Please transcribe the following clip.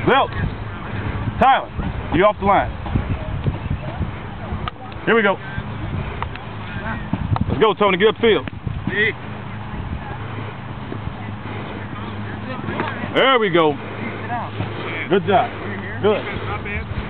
Lilt. Tyler, you off the line. Here we go. Let's go, Tony. Get upfield. There we go. Good job. Good.